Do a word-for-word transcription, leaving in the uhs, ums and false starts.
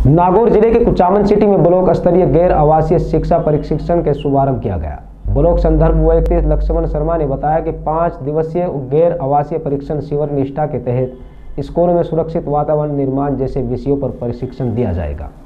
नागौर जिले के कुचामन सिटी में ब्लॉक स्तरीय गैर आवासीय शिक्षा प्रशिक्षण के शुभारंभ किया गया। ब्लॉक संदर्भ व्यक्ति लक्ष्मण शर्मा ने बताया कि पाँच दिवसीय गैर आवासीय प्रशिक्षण शिविर निष्ठा के तहत स्कूलों में सुरक्षित वातावरण निर्माण जैसे विषयों पर प्रशिक्षण दिया जाएगा।